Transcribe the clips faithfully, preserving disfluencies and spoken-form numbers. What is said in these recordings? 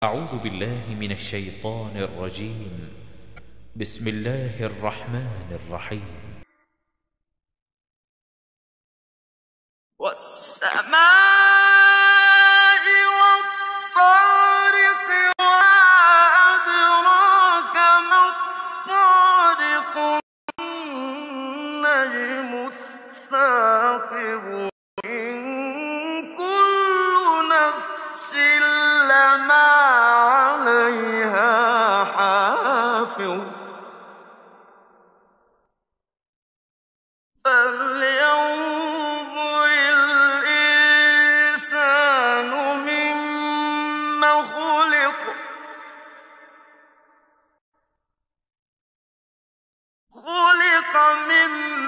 أعوذ بالله من الشيطان الرجيم. بسم الله الرحمن الرحيم. والسماء والطارق وما أدراك ما الطارق النجم الثاقب إن كل نفس لما عليها حافظ فلينظر الإنسان مما خلق خلق من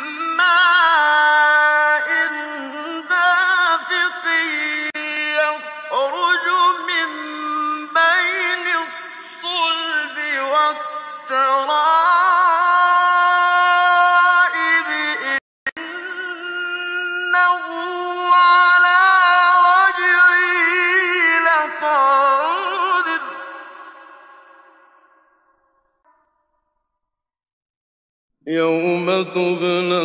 ماء دافق يخرج من بين الصلب والترائب إنه على رجعه لقادر يوم تبلى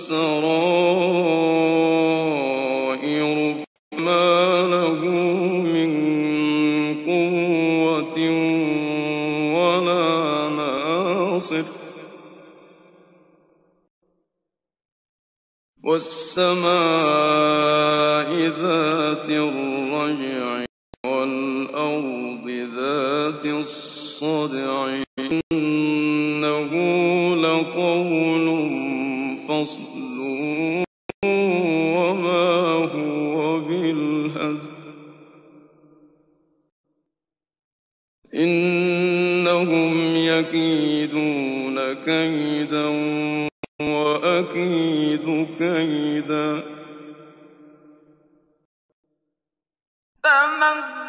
السرائر فما له من قوة ولا ناصر والسماء ذات الرجع والأرض ذات الصدع إنه لقول فصل وما هو بالهزل إنهم يكيدون كيدا وأكيد كيدا فمن